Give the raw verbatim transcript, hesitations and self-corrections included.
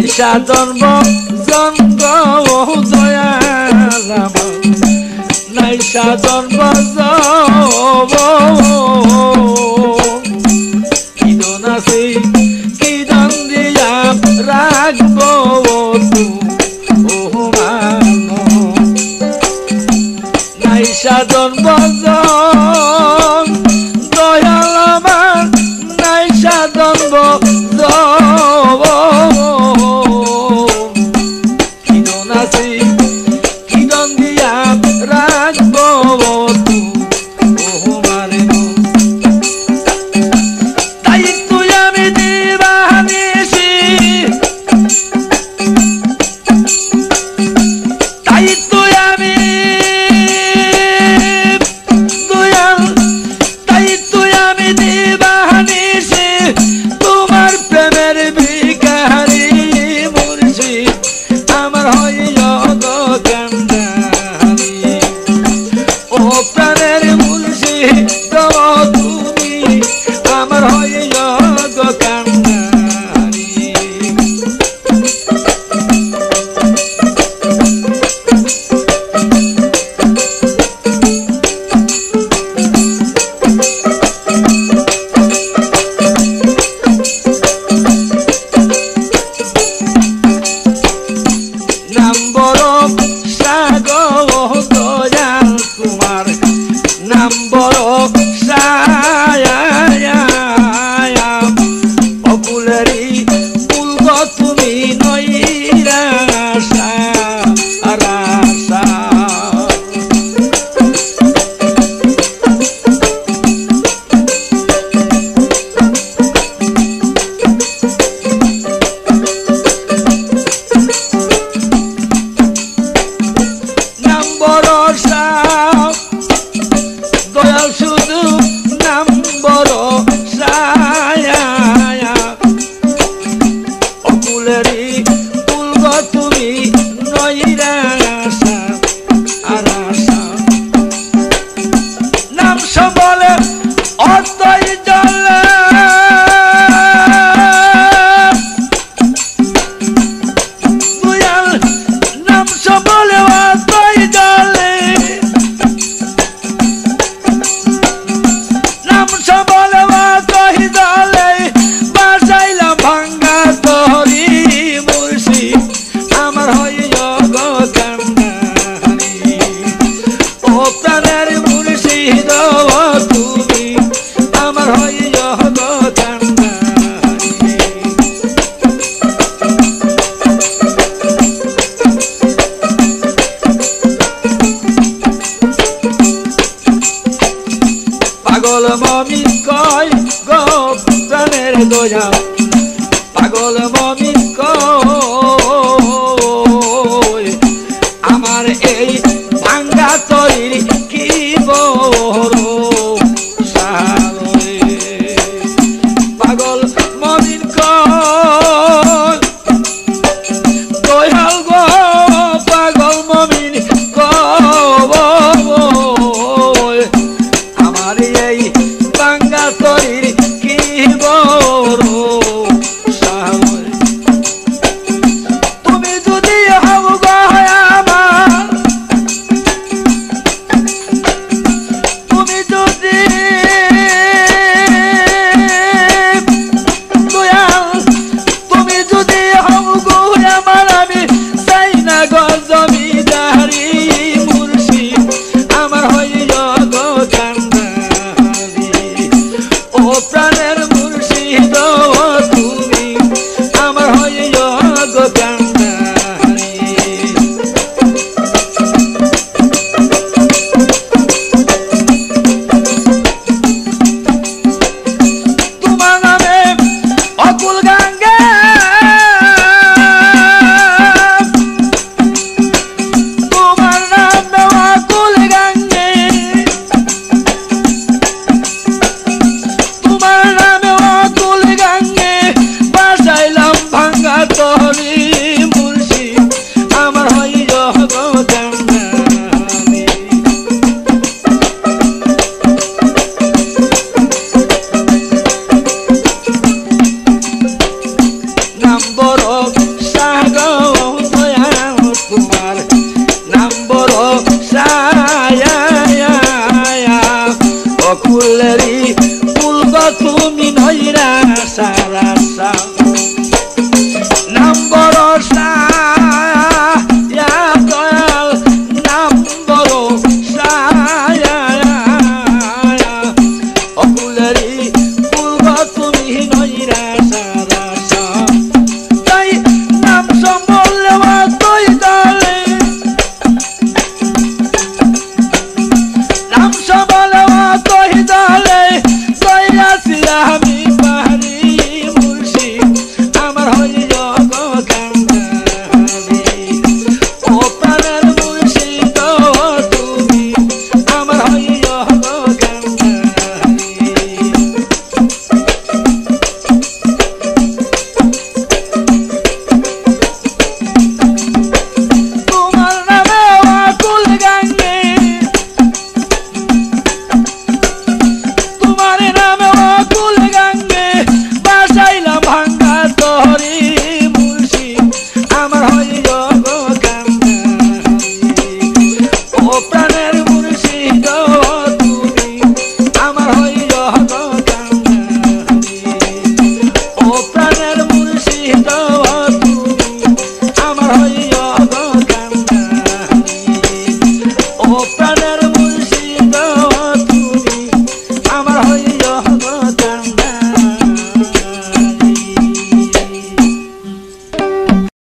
সাধন জন্ম দয়াল নাই সাধন কিদন আছে কিদন দিয়া রাখবো নাই সাধন দয়াল আমার নাই সাধন কিদন আছে কিদন দিয়া রাখবো তাই তুই আমি দিবানিসি তাই তুই আমি দয়াল তাই তুই আমি দিবানিসি তোমার প্রেমের ভিখারি মুর্শিদ আমার হইয়া গো কান্ডারি ও প্রাণের মুর্শিদ তুমি আমার হইয়া গো কান্ডারি নাম বড় সাগর দয়াল তোমার নাম বড় সায়া অকুলেরই ফুল গো তুমি নইরা রাসা নাম বড় সাপ দয়াল শুধু নাম বড় সায়া অকুলেরই ফুল গো তুমি নইরা আর আশা নাম সবলে অতই জলে দয়াল নাম সবলে অতই জলে নাম সবলে অতই জলে বাজাইলাম ভাঙ্গা তরি মুর্শিদ আমার হইয়া গো কান্ডারি ও প্রাণের মুর্শিদ তুমি আমার হইয়া গো কান্ডারি পাগল মমি কয় গো প্রাণের দয়াল পাগল মমি কয় আমার এই ভাঙ্গা তৈরি কি বড় সারে পাগল মমিন কয় দয়াল গো পাগল মমিন কয় আমার এই ভাঙ্গা তৈরি কি বড় আশার আশা নাম ভরসা ইয়া দয়াল নাম ভরসা অকুলেরই ফুল গো তুমি নৈরাশা